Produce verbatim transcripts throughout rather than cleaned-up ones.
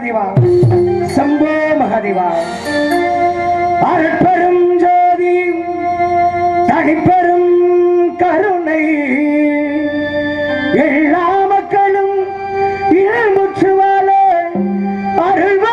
மகாதேவா சம்போ மகாதேவா அருட்பெரும் ஜோதி தனிப்பெரும் கருணை எல்லா மக்களும் இளமுற்று வாழ அருள்வாய்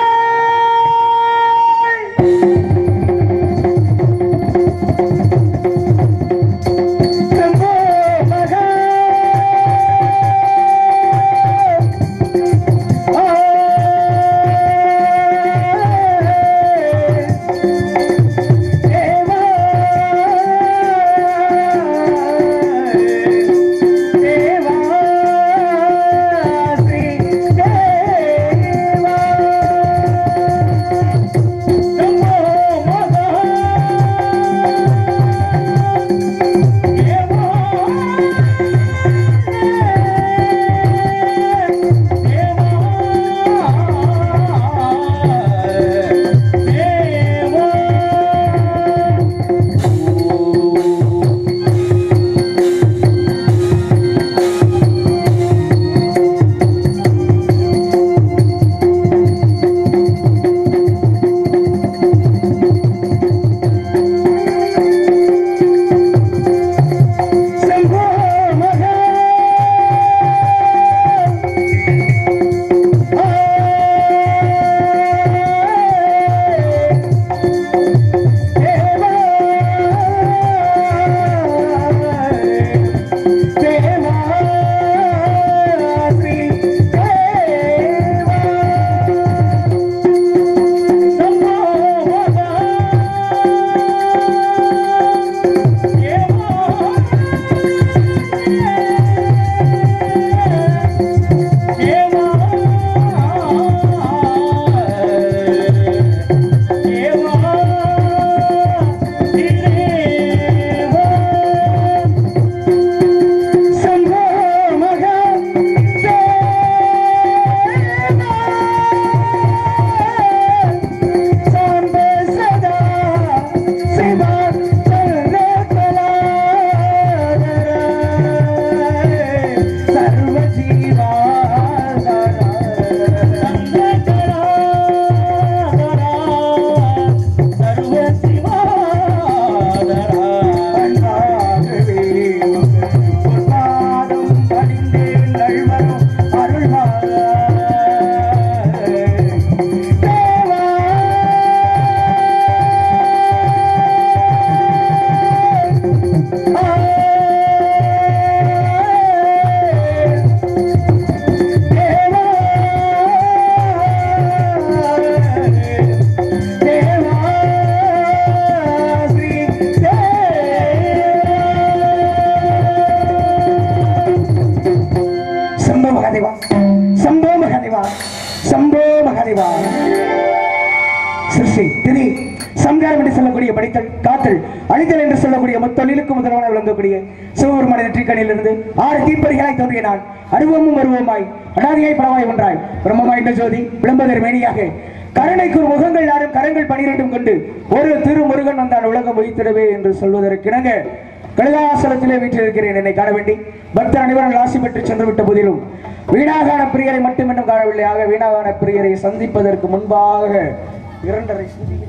முத்தொழிலுக்கு முதல்வனாக விளங்கக்கூடிய சிவபெருமான நெற்றிக்கணிலிருந்து ஆறு தீப்பறிகளாய் தோன்றிய நான் அருவமும் அருவமாய் அனாதியாய் பலவாய் ஒன்றாய் பிரம்மமாய் ஜோதி விளம்பதர் மேனியாக கருணைக்கு முகங்கள் யாரும் கரங்கள் பனிரெண்டும் கொண்டு ஒரு திருமுருகன் வந்தான் உலகம் வைத்திடவே என்று சொல்வதற்கிணங்க கழுகாசலத்திலே வீற்றிருக்கிறேன். என்னை காண வேண்டி பக்தர் அனைவரும் ஆசி பெற்று சென்று விட்ட போதிலும் வீணாகான பிரியரை மட்டும் இன்னும் காணவில்லை. ஆக வீணாகான பிரியரை சந்திப்பதற்கு முன்பாக இரண்டரை சிந்திக்கிறேன்.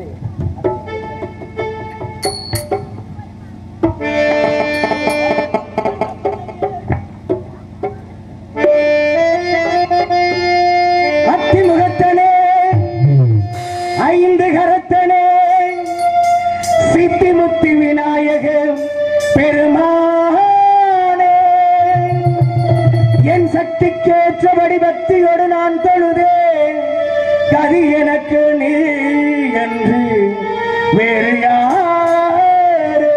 அத்திமுகத்தனே ஐந்து கரத்தனே சித்தி முத்தி விநாயகர் பெருமானே என் சக்திக்கேற்றபடி பக்தியோடு நான் தொழுதேன். கதி எனக்கு நீ என்று வேறு யாரு?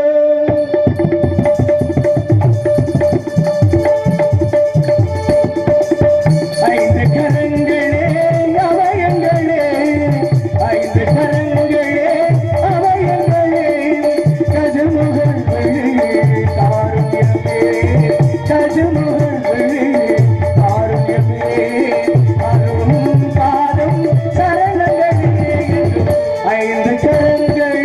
ஐந்து கரங்களே அவயங்களே, ஐந்து கரங்களே அவயங்களே, கஜமுகன் காருண்யமே, கஜமுகன் காருண்யமே, அருளும் பாதம் சரணங்களே, ஐந்து கரங்களே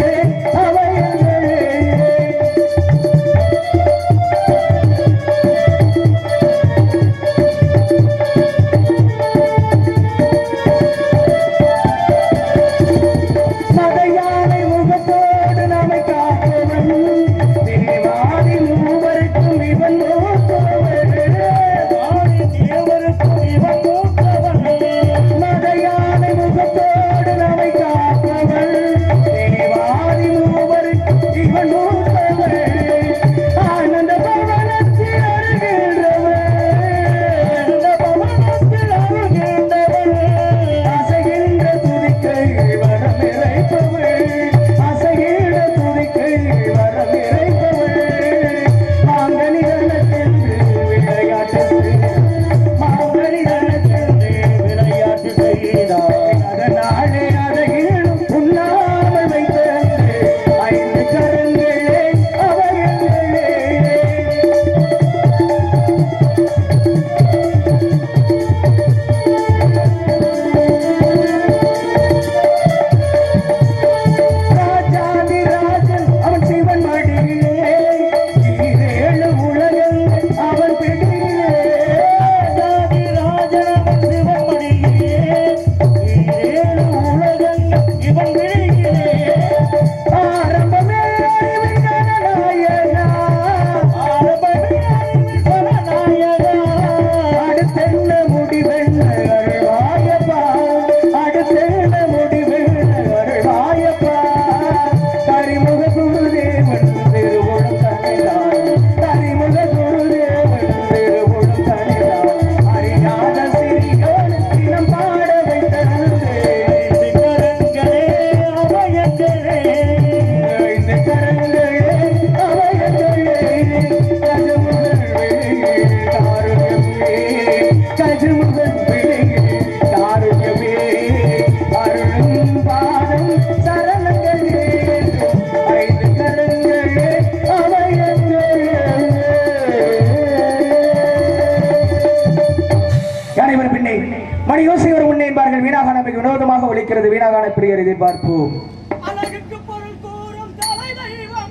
மணி யோசை ஒரு முன்னே என்பார்கள் வீணாக நமக்கு வினோதமாக ஒழிக்கிறது வீணாகான பிரியர் எதிர்பார்ப்போம். அழகுக்கு பொருள் கூறும் தலை தெய்வமே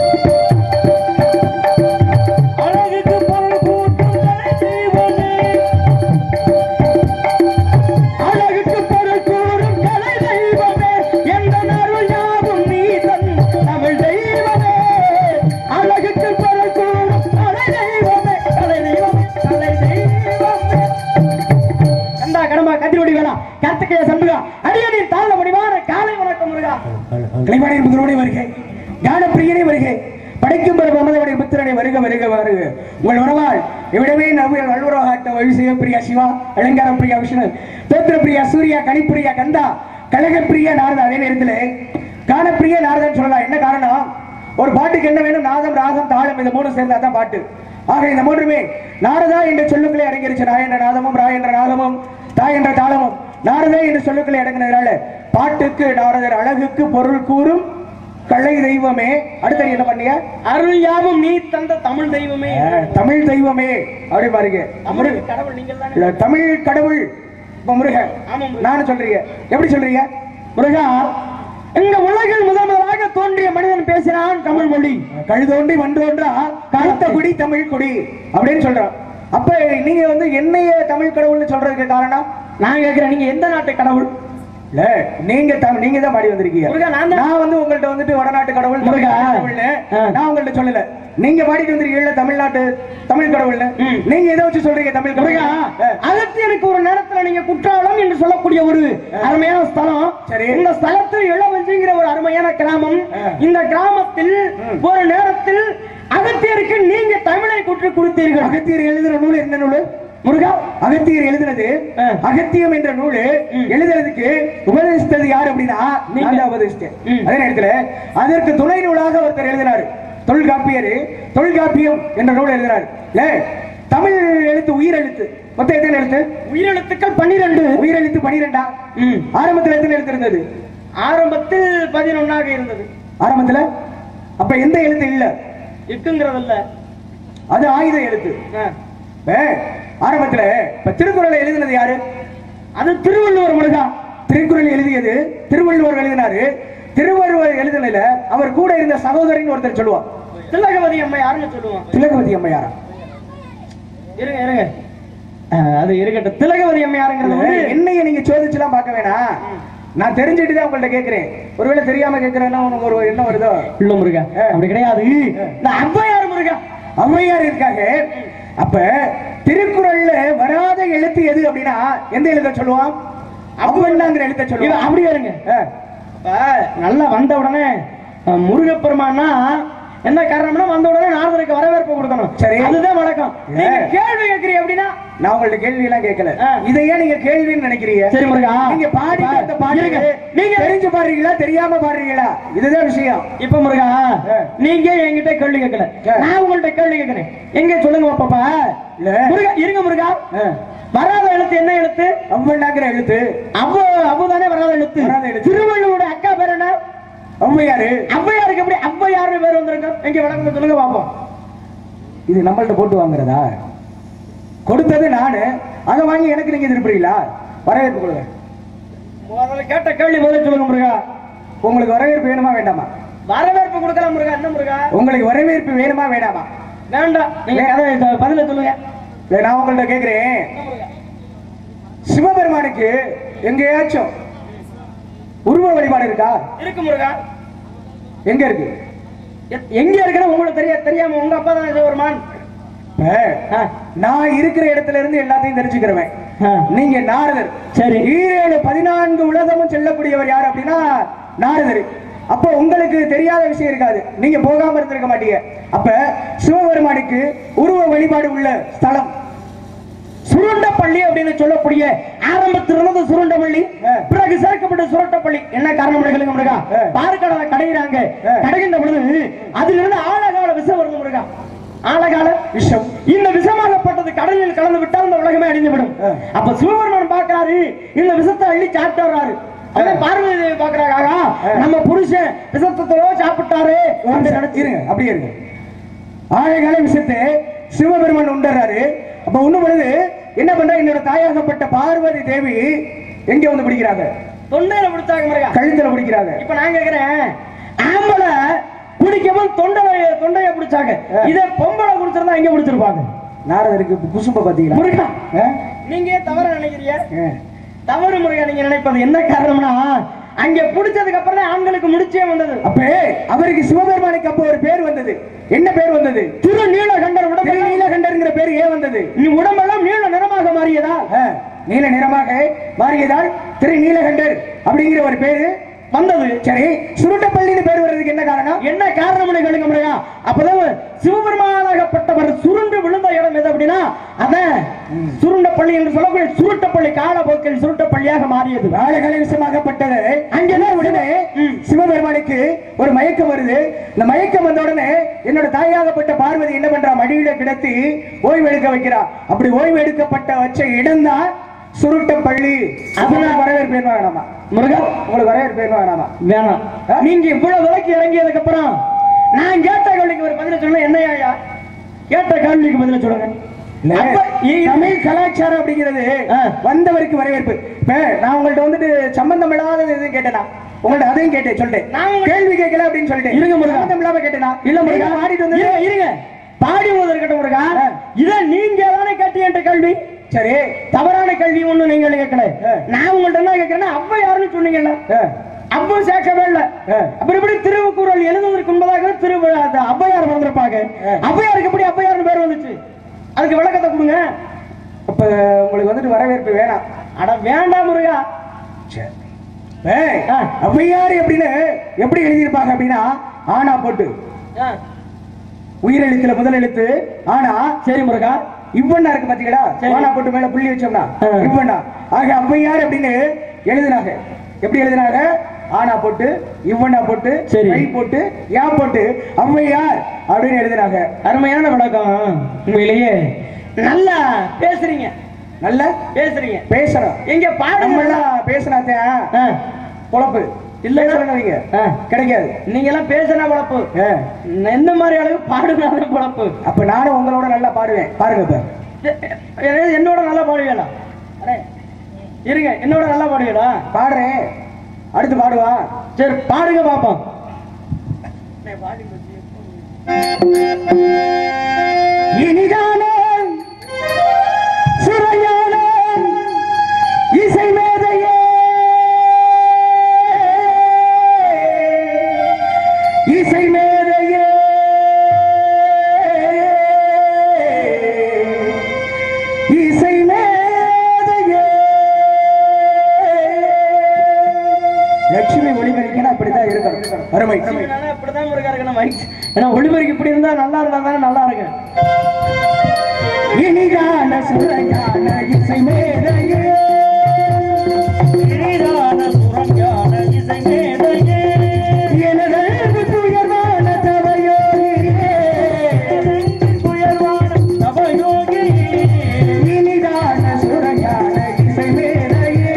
அழகுக்கு பொருள் கூட்டும் தலை தெய்வமே அழகுக்கு பொருள் கூறும் தலை தெய்வமே எந்த அருள் யாவும் நீ தன் தமிழ் தெய்வமே அழகுக்கு பொருள் கூறும் தலை தெய்வமே தலை தெய்வமே தலை தெய்வமே கண்டா கடமா கத்திரோடி வேணா கார்த்திகேய சண்முகா அடியனின் தாழ்ந்த முடிவான காலை வணக்கம் முருகா கலைவாணி முதலோடு வருகை ஞானப்பிரியனை வருகை படைக்கும் பெற மமதவனை புத்திரனை வருக வருக வருக உங்கள் உறவால் இவ்விடமே நவ்வியல் வல்லுறவாட்ட வழிசெய்ய பிரியா சிவா அலங்கார பிரியா விஷ்ணு தோத்திர பிரியா சூர்யா கனிப்பிரியா கந்தா கழகப்பிரியா நாரதா அதே நேரத்தில் காணப்பிரியா நாரதன் சொல்லலாம். என்ன காரணம்? ஒரு பாட்டுக்கு என்ன வேணும்? நாதம் ராகம் தாளம் இந்த மூணு சேர்ந்தா தான் பாட்டு. ஆக இந்த மூன்றுமே நாரதா என்ற சொல்லுக்களை அடங்கிருச்சு. நாய் என்ற நாதமும் ராய் என்ற ராகமும் தாய் என்ற தாளமும் நாரதா என்று சொல்லுக்களை அடங்கினதுனால பாட்டுக்கு நாரதர் அழகுக்கு பொருள் கூறும் கலை தெய்வமே. அடுத்த என்ன பண்ணிய? அருள் யாவும் நீ தந்த தமிழ் தெய்வமே தமிழ் தெய்வமே அப்படி பாருங்க. கடவுள் நீங்கள் தமிழ் கடவுள் முருகன் நானும் சொல்றீங்க. எப்படி சொல்றீங்க? முருகா இந்த உலகில் முதல் முதலாக தோன்றிய மனிதன் பேசினான் தமிழ் மொழி. கழுதோண்டி மன்றோன்றா கருத்த குடி தமிழ் குடி அப்படின்னு சொல்றான். அப்ப நீங்க வந்து என்னைய தமிழ் கடவுள்னு சொல்றதுக்கு காரணம்? நான் கேட்கிறேன், நீங்க எந்த நாட்டு கடவுள்? இல்ல நீங்க நீங்க தான் பாடி வந்திருக்கீங்க. நான் வந்து உங்கள்ட்ட வந்துட்டு வடநாட்டு கடவுள் கடவுள்னு நான் உங்கள்ட்ட சொல்லல. நீங்க பாடிட்டு வந்திருக்கீங்க தமிழ்நாட்டு தமிழ் கடவுள்னு. நீங்க எதை வச்சு சொல்றீங்க தமிழ் கடவுள்? அகத்தியனுக்கு ஒரு நேரத்துல நீங்க குற்றாலம் என்று சொல்லக்கூடிய ஒரு அருமையான ஸ்தலம். சரி, இந்த ஸ்தலத்தில் இளவஞ்சிங்கிற ஒரு அருமையான கிராமம். இந்த கிராமத்தில் ஒரு நேரத்தில் அகத்தியருக்கு நீங்க தமிழை குற்று கொடுத்தீர்கள். அகத்தியர் எழுதுற நூல் என்ன நூல் முருகா? அகத்தியர் எழுதினது அகத்தியம் என்ற நூல். எழுதுறதுக்கு உபதேசித்தது யார் அப்படின்னா நான் தான் உபதேசித்தேன். அதே நேரத்தில் அதற்கு துணை நூலாக ஒருத்தர் எழுதினார், தொல்காப்பியர். தொல்காப்பியம் என்ற நூல் எழுதினார். தமிழ் எழுத்து உயிர் எழுத்து மொத்தம் எத்தனை எழுத்து? உயிரெழுத்துக்கள் பன்னிரண்டு. உயிரெழுத்து பன்னிரெண்டா? ஆரம்பத்தில் எத்தனை எழுத்து இருந்தது? ஆரம்பத்தில் பதினொன்னாக இருந்தது. ஆரம்பத்தில் அப்ப எந்த எழுத்து இல்ல இருக்குங்கிறதல்ல, அது ஆயுத எழுத்து. ஆரம்பத்துல இப்ப திருக்குறளை எழுதினது யாரு? அது திருவள்ளுவர். முருகா திருக்குறள் எழுதியது திருவள்ளுவர் எழுதினாரு. திருவள்ளுவர் எழுதினதுல அவர் கூட இருந்த சகோதரின்னு ஒருத்தர் சொல்லுவார், திலகவதி அம்மையார்னு சொல்லுவான். திலகவதி அம்மையாரா? இருங்க இருங்க அது இருக்கட்டும். திலகவதி அம்மையாருங்கிறது என்னைய நீங்க சோதிச்சுலாம் பார்க்க வேணாம். நான் தெரிஞ்சுட்டு தான் உங்கள்ட்ட கேட்கிறேன். ஒருவேளை தெரியாம கேட்கிறேன்னா உனக்கு ஒரு என்ன வருதோ? இல்ல முருகா அப்படி கிடையாது. அம்மையார் முருகா அம்மையார் இருக்காங்க. அப்ப திருக்குறள்ல வராத எழுத்து எது அப்படின்னா எந்த எழுத்த சொல்லுவான்? அவ்வண்ணாங்கிற எழுத்த சொல்லுவான். அப்படி வருங்க. நல்லா வந்த உடனே முருகப்பெருமானா என்ன காரணம்னா வந்த உடனே நாரதருக்கு வரவேற்பு கொடுக்கணும். சரி, அதுதான் வழக்கம். நீங்க கேள்வி கேட்கிறீங்க அப்படின்னா நான் உங்கள்ட்ட கேள்வி எல்லாம் கேட்கல. இதையே நீங்க கேள்வின்னு நினைக்கிறீங்க. சரி முருகா, நீங்க பாடி அந்த பாடுங்க. நீங்க தெரிஞ்சு பாடுறீங்களா தெரியாம பாடுறீங்களா? இதுதான் விஷயம். இப்ப முருகா நீங்க என்கிட்ட கேள்வி கேட்கல, நான் உங்கள்ட்ட கேள்வி கேட்கிறேன். எங்க சொல்லுங்க பாப்பா. முருகா இருங்க முருகா, வராத எழுத்து என்ன எழுத்து? அவ்வண்ணாங்கிற எழுத்து. அவ்வ அவ்வதானே வராத எழுத்து. திருவள்ளுவோட அக்கா பேர் என்ன? அவ்வையாரு. அவ்வையாருக்கு எப்படி அவ்வையாரு பேர் வந்திருக்கு? எங்க வணக்கம் சொல்லுங்க பாப்போம். இது நம்மள்ட்ட போட்டு வாங்குறதா? கொடுத்தது நானு, அதை வாங்கி எனக்கு நீங்க திருப்புறீங்களா? வரவேற்பு கொடுங்க. முதல்ல கேட்ட கேள்வி முதல்ல சொல்லுங்க முருகா. உங்களுக்கு வரவேற்பு வேணுமா வேண்டாமா? வரவேற்பு கொடுக்கலாம் முருகா. என்ன முருகா உங்களுக்கு வரவேற்பு வேணுமா வேண்டாமா? வேண்டாம். நீங்க கதை பதில சொல்லுங்க. நான் உங்கள்ட்ட கேட்கிறேன், சிவபெருமானுக்கு எங்கேயாச்சும் உருவ வழிபாடு இருக்கா? இருக்கு முருகா. எங்க இருக்கு? எங்க இருக்குன்னு உங்களுக்கு தெரிய தெரியாம உங்க அப்பா தான் சிவபெருமான். நான் இருக்கிற இடத்துல இருந்து எல்லாத்தையும் தெரிஞ்சுக்கிறவன். நீங்க நாரதர். சரி, ஈரேழு பதினான்கு உலகமும் செல்லக்கூடியவர் யார் அப்படின்னா நாரதர். அப்ப உங்களுக்கு தெரியாத விஷயம் இருக்காது, நீங்க போகாம இருந்திருக்க மாட்டீங்க. அப்ப சிவபெருமானுக்கு உருவ வழிபாடு உள்ள ஸ்தலம் சுருண்டப்பள்ளி அப்படின்னு சொல்லக்கூடிய ஆரம்பத்திலிருந்து சுருண்டப்பள்ளி, பிறகு சேர்க்கப்பட்ட சுருட்டப்பள்ளி. என்ன காரணம் முருகா? பார்க்கடலை கடையிறாங்க. கடைகின்ற பொழுது அதிலிருந்து ஆழகால விஷம் வருது முருகா. ஆழகால விஷம். இந்த விஷமாகப்பட்டது கடலில் கலந்து விட்டால் இந்த உலகமே அழிந்துவிடும். அப்ப சிவபெருமான் பார்க்கிறாரு, இந்த விஷத்தை அள்ளி சாப்பிட்டு வர்றாரு. பார்வதி தேவி பாக்குறாங்க, நம்ம புருஷன் விஷத்தோட சாப்பிட்டாரு நினைச்சிருங்க. அப்படியே இருக்கு. ஆழகால விஷத்தை சிவபெருமான் உண்டறாரு. அப்ப ஒண்ணு பொழுது என்ன பண்ற என்னோட தாயாகப்பட்ட பார்வதி தேவி எங்க வந்து பிடிக்கிறாங்க தொண்டையில பிடிச்சாங்க முருகா கழுத்துல பிடிக்கிறாங்க இப்ப நான் கேக்குறேன் ஆம்பளை குடிக்கவும் தொண்டை தொண்டைய பிடிச்சாங்க இதே பொம்பளை குடிச்சிருந்தா எங்க பிடிச்சிருப்பாங்க நாரதருக்கு குசும்ப பாத்தீங்களா முருகா ஆ? நீங்க தவற நினைக்கிறீங்க ஆ. தவறு முருகா நீங்க நினைப்பது என்ன காரணம்னா அங்க புடிச்சதுக்கு அப்புறம் தான் ஆண்களுக்கு முடிச்சே வந்தது அப்ப அவருக்கு சிவபெருமானுக்கு அப்போ ஒரு பேர் வந்தது என்ன பேர் வந்தது திரு நீலகண்டர் உடம்பு திரு நீலகண்டர்ங்கிற பேர் ஏன் வந்தது நீ உடம்பெல்லாம் நீல நிறமாக மாறியதா ஆ, நீல நிறமாக மாறியதால் திரு நீலகண்டர் அப்படிங்கிற ஒரு பேரு வந்தது சரி சுருட்டப்பள்ளின்னு பேர் வர்றதுக்கு என்ன காரணம் என்ன காரணம்னு கேளுங்க முறையா அப்பதான் சிவபெருமானாகப்பட்டவர் சுருண்டு விழுந்த இடம் எது அப்படின்னா அதான் சுருண்டப்பள்ளி என்று சொல்லக்கூடிய சுருட்டப்பள்ளி காலப்போக்கில் சுருட்டப்பள்ளியாக மாறியது வாழகால விஷயமாகப்பட்டது அங்கதான் உடனே சிவபெருமானுக்கு ஒரு மயக்கம் வருது இந்த மயக்கம் வந்த உடனே என்னோட தாயாகப்பட்ட பார்வதி என்ன பண்றா மடியில கிடத்தி ஓய்வு எடுக்க வைக்கிறா அப்படி ஓய்வு எடுக்கப்பட்ட வச்ச இடம் தான் சுருட்டப்பள்ளி அதனால வரவேற்பு என்ன வேணாமா முருகா உங்களுக்கு வரவேற்பு என்ன வேணாமா வேணாம் நீங்க இவ்வளவு விலைக்கு இறங்கியதுக்கு அப்புறம் நான் கேட்ட கேள்விக்கு ஒரு பதில சொல்லுங்க என்னையா கேட்ட கேள்விக்கு பதில சொல்லுங்க அப்ப இ- தமிழ் கலாச்சாரம் அப்படிங்கிறது ஆ. வந்தவருக்கு வரவேற்பு இப்ப நான் உங்கள்ட்ட வந்துட்டு சம்பந்தம் இல்லாத எதுவும் கேட்டேனா உங்கள்ட்ட அதையும் கேட்டேன் சொல்லிட்டேன் நான் உங்க- கேள்வி கேட்கல அப்படின்னு சொல்லிட்டேன் இருங்க முருகா. சம்பந்தம் இல்லாம கேட்டேனா இல்ல முருகா நீங்க ஆடிட்டு வந்து இருங்க, இருங்க பாடி முதல் இருக்கட்டும் முருகா ஆ. இத நீங்க தானே கேட்டீங்க கேள்வி சரி தவறான கல்வி ஒண்ணு நீங்க கேட்கல ஆ. நான் உங்கள்ட்ட என்ன கேட்கிறேன்னா அப்ப யாருன்னு சொன்னீங்கல்ல ஆ. அப்போ சேர்க்கவே இல்ல ஆ. அப்புறம் எப்படி திருக்குறள் எழுதுவதற்கு முன்பதாக திரு அந்த ஔவையார் வந்திருப்பாங்க ஆ. ஔவையாருக்கு எப்படி ஔவையார்னு பேர் வந்துச்சு அதுக்கு விளக்கத்தை கொடுங்க அப்ப உங்களுக்கு வந்துட்டு வரவேற்பு வேணாம் அட வேண்டாம் முருகா சரி. ஏய், ஆ. ஔவையார் அப்படின்னு எப்படி எழுதியிருப்பாங்க அப்படின்னா ஆனா போட்டு ஆ, உயிரெழுத்துல முதல் எழுத்து ஆனா சரி முருகா இவ்வண்ணா இருக்கு பாத்தீங்களா சரி. ஆனா போட்டு மேல புள்ளி வச்சோம்னா ஆ. இவ்வண்ணா ஆக ஔவையார் அப்படின்னு எழுதினாங்க எப்படி எழுதினாங்க ஆனா போட்டு இவ்வண்ணா போட்டு சரி. கை போட்டு யா போட்டு ஔவையார் அப்படின்னு எழுதினாங்க அருமையான விளக்கம் உண்மையிலேயே நல்லா பேசுறீங்க நல்ல பேசுறீங்க பேசுறோம் எங்க பாடுங்க நம்ம எல்லாம் பேசினாத்தான் ஆ, பொழப்பு இல்லைன்னா? இல்லைங்க ஆ. கிடைக்காது நீங்க எல்லாம் பேசுனா பொழப்பு ஆ. என்ன மாதிரி அளவு பாடுனாலும் பொழப்பு அப்ப நானும் உங்களோட நல்லா பாடுவேன் பாருங்க இப்ப எ- என்னோட நல்லா பாடுவீங்களா அடே, இருங்க என்னோட நல்லா பாடுவீங்களா பாடுறேன் அடுத்து பாடுவா சரி பாடுங்க பாப்போம் இனிதான சுரையான இசை மேதையே இசை மேதையே இசை மேதையே லட்சுமி ஒளிமறிக்கணும் அப்படிதான் இருக்கணும் அருமை இப்படிதான் முருகா இருக்கணும் மைக் ஏன்னா ஒளிபரிக்கு இப்படி இருந்தா நல்லா இருந்தா தானே நல்லா இருக்கு இனிதான சுரையான இசை மேதையே இனிதான சுரங்கான இசை மேதையே, எனது துயர்வான தவயோகியே துயர்வான நவயோகியே, இனிதான சுரையான இசை மேதையே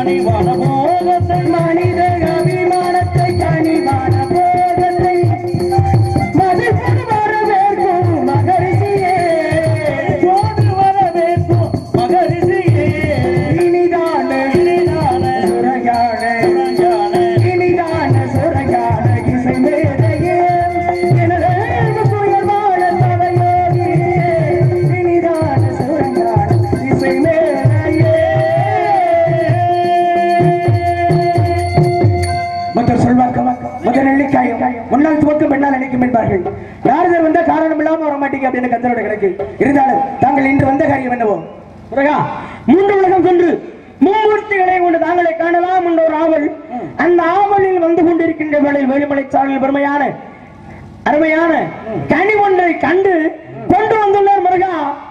கனிவான போகத்தை மனித அபிமானத்தை கனிவான போகத்தை மதிப்பது வரவேற்கும் மகரிஷியே போது வரவேற்கும் மகரிஷியே இனிதான இனிதான சுரஞான சுரஞான இனிதான சுரஞான இசை மேதையே எனது புயல் வாழ தலையோகியே இனிதான சுரஞான இசை மேதையே மக்கள் சொல்வார்கள் முதல் நெல்லிக்காயும் முன்னால் துவக்கம் பெண்ணால் நினைக்கும் என்பார்கள் நாரதர் வந்த காரணம் இல்லாம வர மாட்டீங்க அப்படின்னு கந்தரோட கணக்கு இருந்தாலும் தாங்கள் இன்று வந்த காரியம் என்னவோ முருகா மூன்று உலகம் கொன்று மும்மூர்த்திகளை கொண்டு தாங்களை காணலாம் என்ற ஒரு ஆவல் அந்த ஆவலில் வந்து கொண்டிருக்கின்ற வேளையில் வேலுமலை சாலையில் பெருமையான அருமையான கனி ஒன்றை கண்டு கொண்டு வந்துள்ளார் முருகா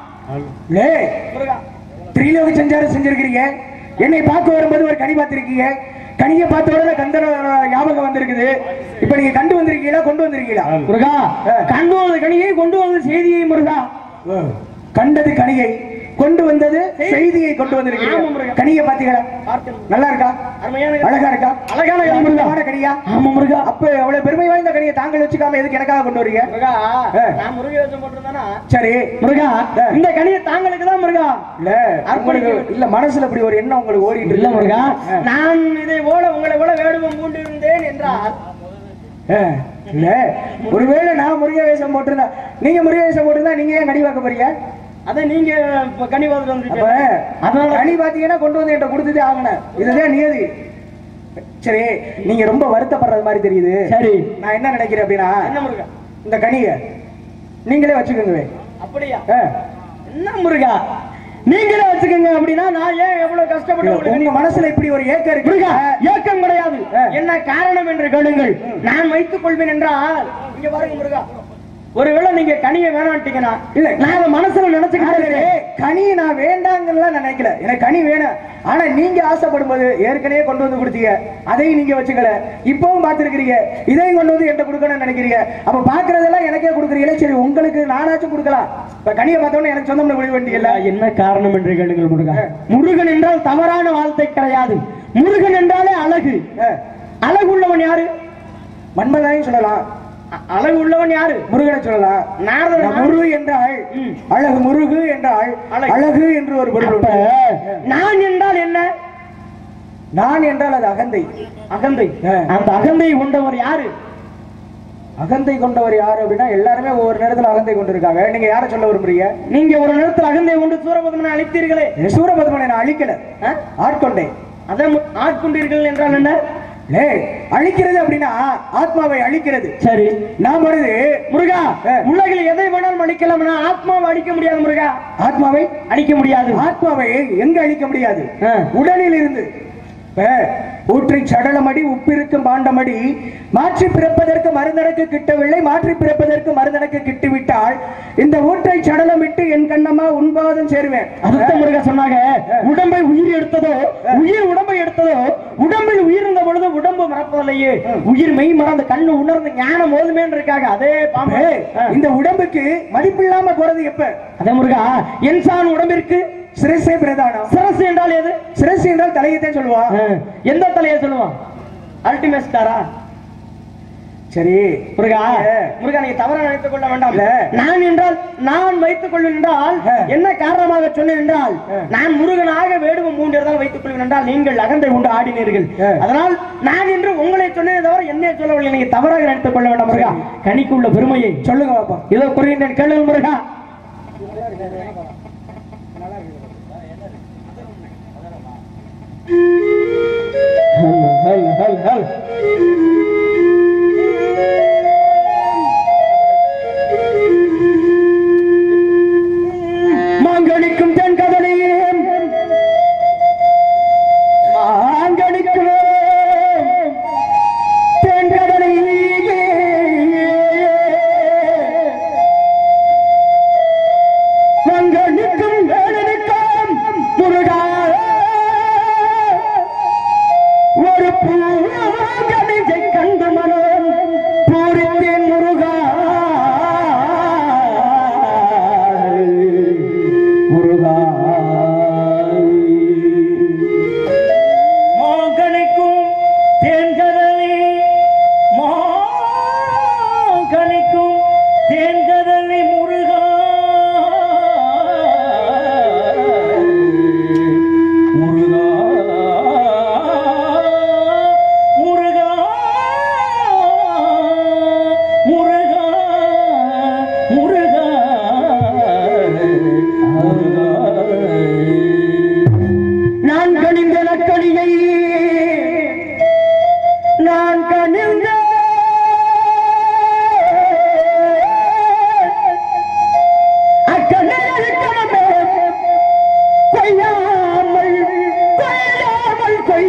லே முருகா திரிலோக சஞ்சாரம் செஞ்சிருக்கிறீங்க என்னை பார்க்க வரும்போது ஒரு கனி பார்த்திருக்கீங்க கனியை பார்த்த உடனே கந்தன ஞாபகம் வந்திருக்குது இப்ப நீங்க கண்டு வந்திருக்கீங்களா கொண்டு வந்திருக்கீங்களா முருகா கண்டு வந்த கனியை கொண்டு வந்த செய்தியை முருகா கண்டது கனியை கொண்டு வந்தது செய்தியை கொண்டு ஆமா, வந்திருக்கீங்க முருகா. கனியை பாத்தீங்களா பார்த்தேன். நல்லா இருக்கா அருமையான அழகா இருக்கா அழகான கனி முருகா. அழகான கனியா ஆமா முருகா அப்ப அவ்வளவு பெருமை வாய்ந்த கனியை தாங்கள் வச்சுக்காம எதுக்கு எனக்காக கொண்டு வரீங்க முருகா ஆ. நான் முருகேசம் போட்டிருந்தானா சரி முருகா ஆ. இந்த கனியை தாங்களுக்கு தான் முருகா இல்ல உங்களுக்கு இல்ல மனசுல இப்படி ஒரு எண்ணம் உங்களுக்கு ஓடிட்டு இல்ல முருகா ஆ. நான் இதை போல உங்களை போல வேடுவம் பூண்டு இருந்தேன் என்றால் ஆ, இல்ல ஒருவேளை நான் முருக வேஷம் போட்டிருந்தா நீங்க முருக வேஷம் போட்டிருந்தா நீங்க ஏன் கனி பார்க்க போறீங்க அதை நீங்க இப்ப கனி வாதிட்டு அப்ப வந்துட்டீங்க அதனால கனி பாத்தீங்கன்னா கொண்டு வந்து என்கிட்ட கொடுத்ததே ஆகணும் இதுதான் நியதி சரி நீங்க ரொம்ப வருத்தப்படுறது மாதிரி தெரியுது சரி நான் என்ன நினைக்கிறேன் அப்படின்னா என்ன முருகா இந்த கனிய நீங்களே வச்சுக்கோங்க அப்படியா ஆ. என்ன முருகா நீங்களே வச்சுக்கோங்க அப்படின்னா நான் ஏன் எவ்வளவு கஷ்டப்பட்டு உங்களுக்கு உங்க மனசுல இப்படி ஒரு ஏக்கம் இருக்கு முருகா ஏக்கம் கிடையாது ஆ. என்ன காரணம் என்று கேளுங்கள் நான் வைத்துக் கொள்வேன் என்றால் இங்க பாருங்க முருகா ஒருவேளை நீங்க கனியை வேணாட்டீங்கன்னா இல்ல. நான் அதை மனசுல நினைச்சுக்கிட்டே கனியை நான் வேண்டாங்கலாம் நினைக்கல எனக்கு கனி வேணும் ஆனா நீங்க ஆசைப்படும் போது ஏற்கனவே கொண்டு வந்து கொடுத்தீங்க அதையும் நீங்க வச்சுக்கல இப்பவும் பாத்துருக்கீங்க இதையும் கொண்டு வந்து என்கிட்ட கொடுக்கணும்னு நினைக்கிறீங்க அப்ப பாக்குறதெல்லாம் எனக்கே கொடுக்குறீங்களே சரி உங்களுக்கு நானாச்சும் கொடுக்கலாம் இப்ப கனியை பார்த்தோன்னே எனக்கு சொந்தம் முடிவு வேண்டியல என்ன காரணம் என்று கேளுங்கள் முருகா முருகன் என்றால் தவறான வார்த்தை கிடையாது முருகன் என்றாலே அழகு அழகு உள்ளவன் யாரு மன்மதனையும் சொல்லலாம் அ- அழகு உள்ளவன் யாரு முருகனை சொல்லலாம் நாரதன் நான் முருகு என்றாள் ம். அழகு முருகு என்றாள் அழகு. அழகு என்று ஒரு பொருள் அப்ப உண்டு. நான் என்றால் என்ன நான் என்றால் அது அகந்தை அகந்தை ஆ. அந்த அகந்தை கொண்டவர் யாரு அகந்தை கொண்டவர் யாரு அப்படின்னா எல்லாருமே ஒவ்வொரு நேரத்துல அகந்தை கொண்டிருக்காங்க நீங்க யாரை சொல்ல விரும்புறீங்க நீங்க ஒரு நேரத்தில் அகந்தை கொண்டு சூரபத்மனை அழைத்தீர்களே சூரபத்மனை நான் அழிக்கல ஆ? ஆட்கொண்டேன் அதை மு- ஆட்கொண்டீர்கள் என்றால் என்ன லே அழிக்கிறது அப்படின்னா ஆத்மாவை அழிக்கிறது சரி நான் வருது முருகா ஆ. உலகில் எதை வேணாலும் அழிக்கலாம் ஆனா ஆத்மாவை அழிக்க முடியாது முருகா ஆத்மாவை அழிக்க முடியாது ஆத்மாவை எங்க அழிக்க முடியாது ஆ. உடலில் இருந்து இப்ப ஊற்றி சடலமடி உப்பிருக்கும் பாண்டமடி மாற்றி பிறப்பதற்கு மருந்தனக்கு கிட்டவில்லை மாற்றி பிறப்பதற்கு மருந்தனக்கு கிட்டுவிட்டால் இந்த ஊற்றை சடலம் விட்டு என் கண்ணம்மா உண்பாதம் சேருவேன் அதுதான் முருகா சொன்னாங்க உடம்பை உயிர் எடுத்ததோ உயிர் உடம்பை எடுத்ததோ உடம்பில் உயிர் இருந்த பொழுது உடம்பு மறப்பதில்லையே உயிர் மெய் மறந்து கண்ணு உணர்ந்து ஞானம் ஓதுமேன்னு இருக்காங்க அதே பாம்பு ஏய், இந்த உடம்புக்கு மதிப்பில்லாம போறது எப்ப அதே முருகா என்சான் உடம்பிற்கு சிரசே பிரதானம் சிரசு என்றால் எது சிரசு என்றால் தலையத்தான் சொல்லுவான் ஆ. எந்த தலையை சொல்லுவான் அல்டிமேட் ஸ்டாரா சரி முருகா ஏ. முருகா நீங்க தவறா நினைத்துக் கொள்ள வேண்டாம் இல்ல. நான் என்றால் நான் வைத்துக் கொள்வேன் என்றால் ஆ. என்ன காரணமாக சொன்னேன் என்றால் ஆ. நான் முருகனாக வேடுவம் மூன்றதான் வைத்துக் கொள்வேன் என்றால் நீங்கள் அகந்தை கொண்டு ஆடினீர்கள் ஆ. அதனால் நான் என்று உங்களை சொன்னதை தவிர என்ன சொல்லவில்லை நீங்க தவறாக நினைத்துக் கொள்ள வேண்டாம் முருகா கனிக்குள்ள பெருமையை சொல்லுங்க பாப்பா இதோ குறைந்தேன் கேளு முருகா ஹல், ஹல், ஹல், ஹல். மாங்கனிக்கும் தென் கதலியே மாங்கனிக்கும் தென் கடலிலே மாங்கனிக்கும் வேடனிக்கும் முருகா ஒரு பூங்கனி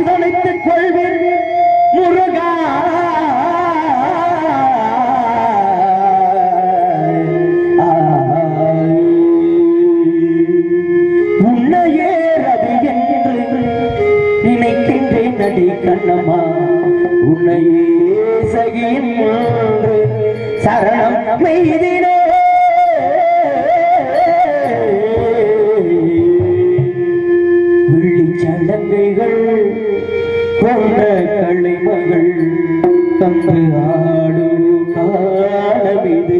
தனித்துக் கொள்வீர் முருகா. உன்னையே ரதி என்று நினைக்கின்றேன் நடி கண்ணம்மா, உன்னையே சகின் என்று சரணம் மெய்தினே. வெள்ளிச்சலங்கைகள் கொண்ட கலைமகள் தந்து ஆடும் காலமிது.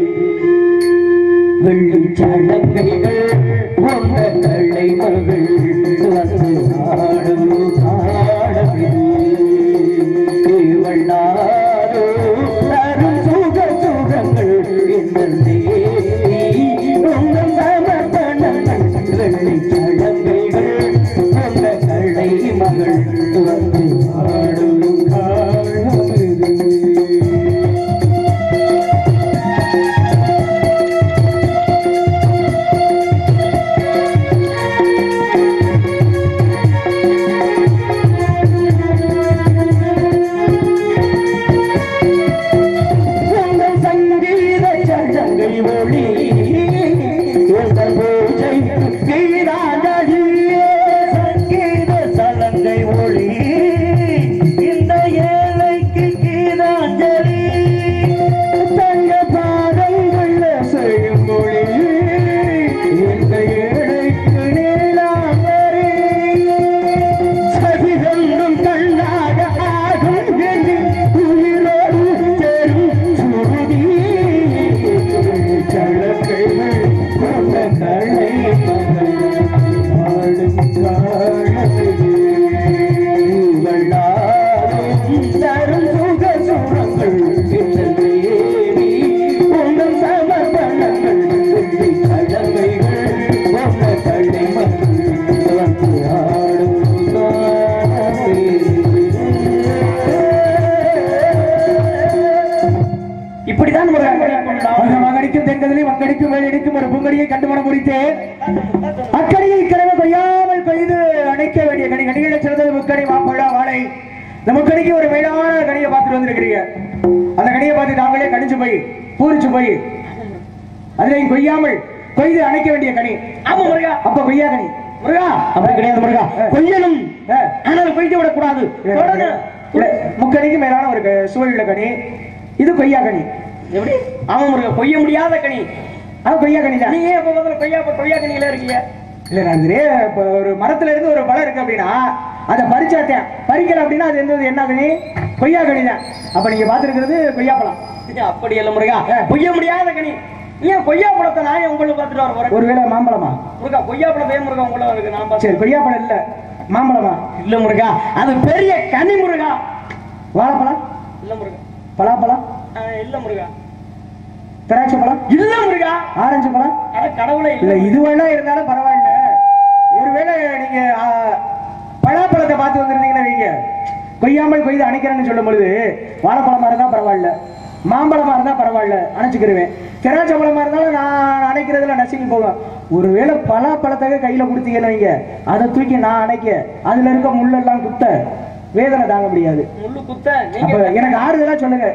வெள்ளிச்சலங்கைகள் கொண்ட கலைமகள் வந்து ஆடும் காலமிது. வண்ணாரோ தரும் சுக சுகங்கள் எங்கள் தேவி உங்கள் சமர்ப்பணங்கள். வெள்ளிச்சலங்கைகள் கொண்ட கலை மகள் வந்து ஆடும் காலமிது. அக்கடியை கிழமை கொய்யாமல் கொய்து அணைக்க வேண்டிய கனி. கனிகளை சிறந்தது முக்கணி, மாம்பழம், வாழை. இந்த முக்கணிக்கு ஒரு மேலான கனியை பார்த்துட்டு வந்திருக்கிறீங்க. அந்த கனியை பார்த்து நாங்களே கணிச்சு போய் பூரிச்சு போய் அதுல கொய்யாமல் கொய்து அணைக்க வேண்டிய கனி. ஆமா முருகா, அப்ப கொய்யா கனி முருகா அப்படி கிடையாது முருகா. கொய்யலும் ஆனால் கொய்து விடக்கூடாது. முக்கணிக்கு மேலான ஒரு சுவையுள்ள கனி இது கொய்யா கனி. எப்படி? ஆமா முருகா, கொய்ய முடியாத கனி. அது கொய்யா கனி தான். நீங்க எப்ப முதல்ல கொய்யா கொய்யா கனியில இருக்கீங்க? இல்ல நந்திரே, இப்ப ஒரு மரத்துல இருந்து ஒரு பழம் இருக்கு அப்படின்னா அதை பறிச்சாட்டேன், பறிக்கல அப்படின்னா அது எந்த என்ன கனி? கொய்யா கனி தான். அப்ப நீங்க பாத்துருக்கிறது கொய்யா பழம். அப்படி இல்ல முருகா, கொய்ய முடியாத கனி. ஏன் கொய்யா பழத்தை நான் உங்களுக்கு பார்த்துட்டு வர போறேன்? ஒருவேளை மாம்பழமா முருகா? கொய்யா பழத்தை ஏன் முருகா உங்களை இருக்கு? நான் பார்த்து சரி, கொய்யா பழம் இல்ல மாம்பழமா? இல்ல முருகா, அது பெரிய கனி முருகா. வாழைப்பழம் இல்ல முருகா. பலாப்பழம் இல்ல முருகா. திராட்சை பழம் இல்ல முருகா. ஆரஞ்சு பழம் அட கடவுளே இல்ல. இதுவெல்லாம் இருந்தாலும் பரவாயில்ல. ஒருவேளை நீங்க பலாப்பழத்தை பார்த்து வந்திருந்தீங்கன்னா வைங்க, கொய்யாமல் கொய்து அணைக்கிறேன்னு சொல்லும் பொழுது வாழைப்பழமா இருந்தா பரவாயில்ல, மாம்பழமா இருந்தா பரவாயில்ல, அணைச்சுக்கிருவேன். திராட்சை பழமா இருந்தாலும் நான் அணைக்கிறதுல நசுங்கி போவேன். ஒருவேளை பலாப்பழத்தை கையில கொடுத்தீங்கன்னு வைங்க, அதை தூக்கி நான் அணைக்க அதுல இருக்க முள்ளெல்லாம் குத்த வேதனை தாங்க முடியாது. முள்ளு குத்த எனக்கு ஆறுதலா சொல்லுங்க.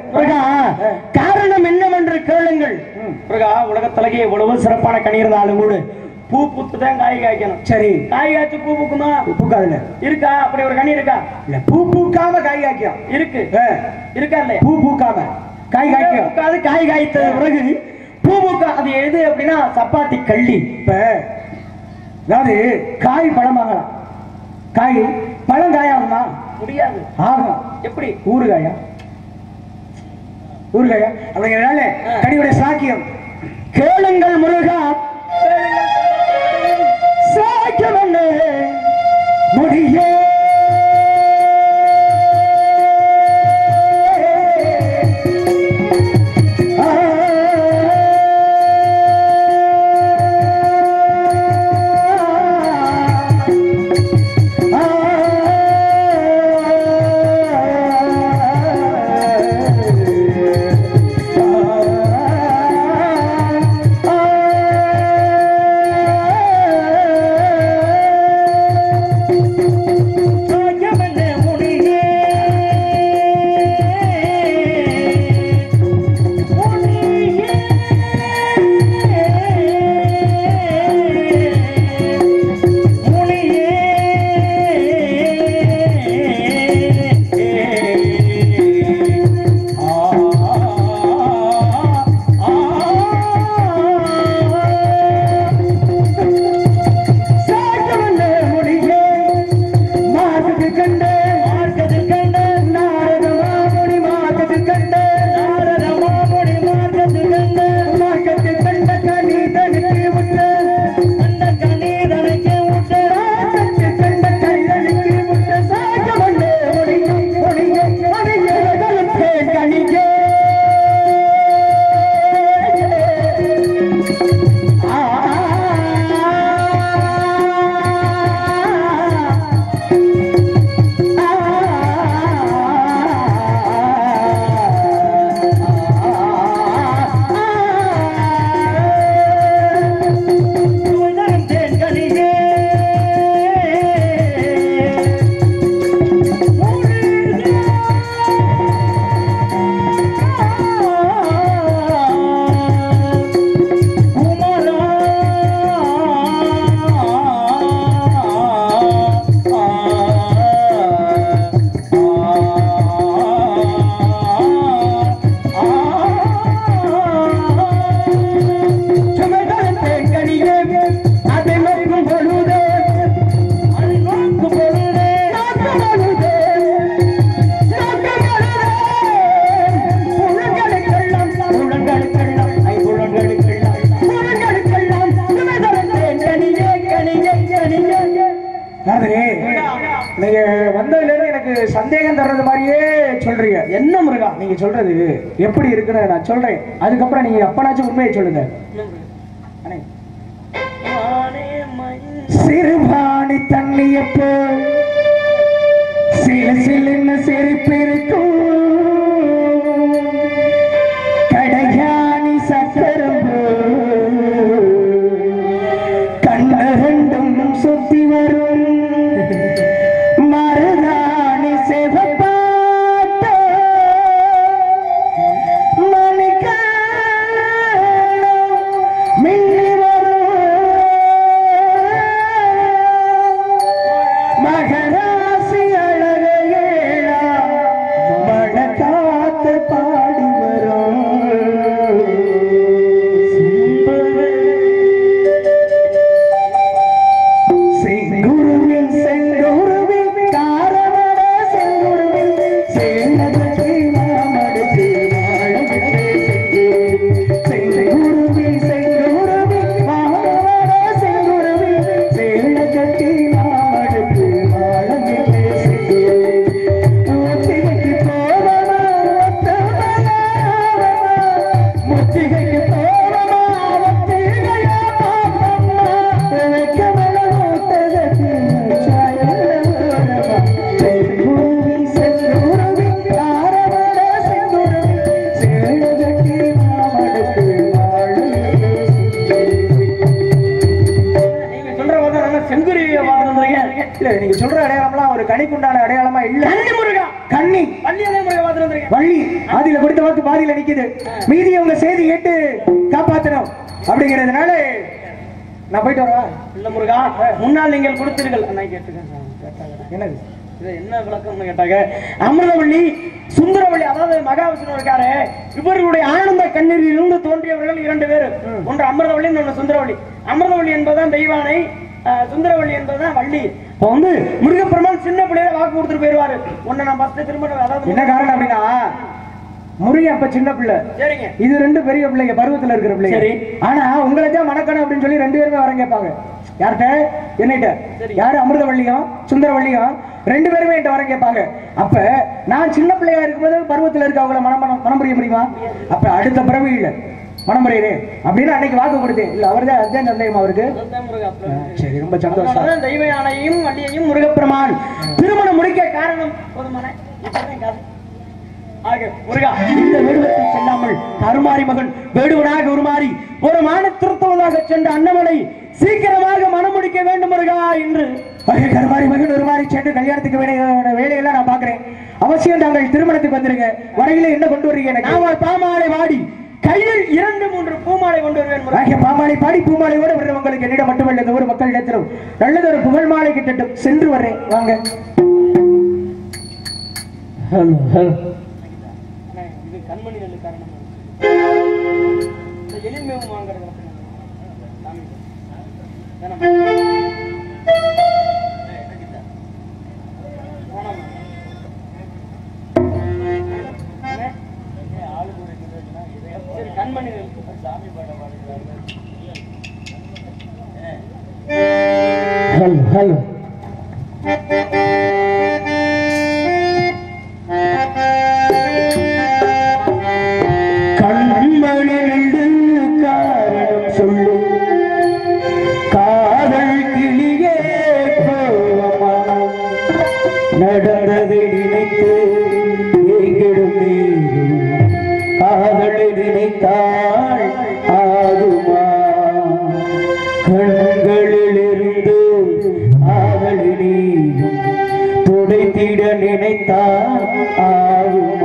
காரணம் என்னவென்று கேளுங்கள். உலகத்திலேயே எவ்வளவு சிறப்பான கனி இருந்தாலும் கூட பூ பூத்துதான் காய் காய்க்கணும். சரி, காய் காய்ச்சி பூ பூக்குமா? பூக்காதுல இருக்கா? அப்படி ஒரு கனி இருக்கா? இல்ல, பூ பூக்காம காய் காய்க்கும் இருக்கு. இருக்கா இல்லையா? பூ பூக்காம காய் காய்க்கும். காய் காய்த்த பிறகு பூ பூக்கா அது எது அப்படின்னா சப்பாத்தி கள்ளி. இப்ப அதாவது காய் பழம் வாங்கலாம், காய் பழம் காயாகுமா? முடியாது. ஆகும். எப்படி? ஊறுகாயா? ஊறுகாயா அப்படிங்கிறனால கனியுடைய சாக்கியம் கேளுங்கள் முருகா. சாக்கியம் என்ன முடியே நீங்க வந்ததுல இருந்து எனக்கு சந்தேகம் தர்றது மாதிரியே சொல்றீங்க. என்ன முருகா நீங்க சொல்றது எப்படி இருக்குன்னு நான் சொல்றேன், அதுக்கப்புறம் நீங்க அப்பனாச்சும் உண்மையை சொல்லுங்க. சிறுபாணி தண்ணியப்போ சில சிலுன்னு சிரிப்பிருக்கும், கடையாணி சக்கரம்போ கண்ணரண்டும் சுத்தி வரும், மருதாணி செவப்பாட்ட மணிக்க மின்னி வரும், மகராசி அழகையேழா மழக்காத்து பாடி வரும், செங்குருவி செங்குருவி காரமட செங்குருவி சேனதற்கு மாமடுக்கு வாழவிட்டே செங்குருவி செங்குருவி காரமட செங்குருவி சேனதற்கு மாமடுக்கு வாழவிட்டே செங்குருவி முத்திகைக்கு போவமா ஒத்தமனா முத்திகைக்கு போவமா ஒத்திகையா பாப்பம்மா வெக்கமல ஒத்தகத்து சாயலோரமா செங்குருவி செங்குருவி காரமட செங்குருவி சேனதற்கு மாமடுக்கு வாழவிட்டே நீங்க சொல்ற போது நான் செங்குருவியை பார்த்துருந்தீங்க. இல்ல நீங்க சொல்ற அடையாளம்லாம் ஒரு கனிக்குண்டான அடையாளமா இல்ல. கன்னி முருகா கன்னி வள்ளி அதே முருகா பார்த்துருந்தீங்க. வள்ளி ஆதியில கொடுத்த வாக்கு பாதியில நிக்குது, மீதி அவங்க செய்தி கேட்டு காப்பாத்தணும் அப்படிங்கிறதுனால நான் போயிட்டு வரவா? இல்ல முருகா, முன்னால் நீங்கள் கொடுத்தீர்கள் அண்ணா கேட்டுக்கேன். என்னது இது என்ன விளக்கம்னு கேட்டாங்க. அமிர்தவள்ளி சுந்தரவள்ளி, அதாவது மகாவிஷ்ணு இருக்காரு, இவர்களுடைய ஆனந்த கண்ணீரில் இருந்து தோன்றியவர்கள் இரண்டு பேர். ஒன்று அமிர்தவள்ளி, இன்னொன்று சுந்தரவள்ளி. அமிர்தவள்ளி என்பதுதான் தெய்வானை, அஹ், சுந்தரவள்ளி என்பதுதான் வள்ளி. இப்போ வந்து முருகப்பெருமான் சின்ன பிள்ளையில வாக்கு கொடுத்துட்டு போயிருவாரு. ஒன்னு நான் ஃபர்ஸ்ட் திரும்ப, அதாவது என்ன காரணம் அப்படின்னா முருகன் அப்ப சின்ன பிள்ளை, சரிங்க, இது ரெண்டு பெரிய பிள்ளைங்க, பருவத்துல இருக்கிற பிள்ளைங்க. சரி. ஆனா உங்களை தான் மணக்கணும் அப்படின்னு சொல்லி ரெண்டு பேருமே வரம் கேட்பாங்க. யார்கிட்ட? என்னிட்ட. சரி. யாரு? அமிர்தவள்ளியும் சுந்தரவள்ளியும் ரெண்டு பேருமே என்கிட்ட வரம் கேட்பாங்க. அப்ப நான் சின்ன பிள்ளையா இருக்கும்போது பருவத்துல இருக்க அவங்கள மனம் மனம் மனம் புரிய முடியுமா? அப்ப அடுத்த பிறவியில மனம் புரியுது அப்படின்னு அன்னைக்கு வாக்கு கொடுத்தேன். இல்ல அவர்தான் அதுதான் சந்தேகம் அவருக்கு. அதுதான் முருகா. சரி, ரொம்ப சந்தோஷம். அதனாலதான் தெய்வ யானையும் வள்ளியையும் முருகப்பெருமான் திருமணம் முடிக்க காரணம் போதுமான இதுதான் காரணம். ஆக முருகா, இந்த வேடுவத்தை செல்லாமல் கருமாரி மகன் வேடுவனாக உருமாறி ஒரு மானத்திருத்தவதாக சென்ற அண்ணமலை சீக்கிரமாக மனம் முடிக்க வேண்டும் முருகா என்று கருமாரி மகன் ஒரு மாதிரி சென்று கல்யாணத்துக்கு வேண்டிய வேலையெல்லாம் நான் பாக்குறேன். அவசியம் தாங்கள் திருமணத்துக்கு வந்துருங்க. வரையில என்ன கொண்டு வர்றீங்க? எனக்கு நாம பாமாலை வாடி கையில் இரண்டு மூன்று பூமாலை கொண்டு வருவேன் முருகா. ஆகிய பாமாலை பாடி பூமாலையோடு வர்றவங்களுக்கு என்னிடம் மட்டுமல்ல இந்த ஊர் மக்கள் இடத்திலும் நல்லது ஒரு புகழ் மாலை கிட்டட்டும். சென்று வர்றேன், வாங்க. ஹலோ ஹலோ, இது கண்மணி நெல்லு காரணம். இந்த எளிமையும் வாங்குறது சாமி கண்மணி சாமி பாட பாடுகிறார்கள். ஹலோ ஹலோ, கண்மணிடு காரணம் சொல்லும் காதல் கிளியே கோவமானம் நடந்ததை நினைத்து ஏங்கிடும் நீரும் காதலை நினைத்தாள் ஆகுமா? கண்களிலிருந்து ஆதலை நீயும் துடைத்திட நினைத்தால் ஆகுமா?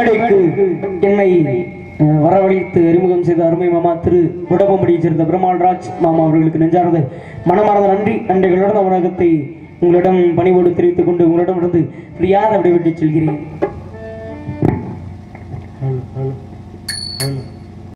மேடைக்கு என்னை அஹ், வரவழைத்து அறிமுகம் செய்த அருமை மாமா திரு உடம்படியைச் சேர்ந்த பெருமாள்ராஜ் மாமா அவர்களுக்கு நெஞ்சார்ந்த மனமார்ந்த நன்றி நன்றிகளுடன் உலகத்தை உங்களிடம் பணிவோடு தெரிவித்துக் கொண்டு உங்களிடமிருந்து யார் அப்படி விட்டு செல்கிறேன்.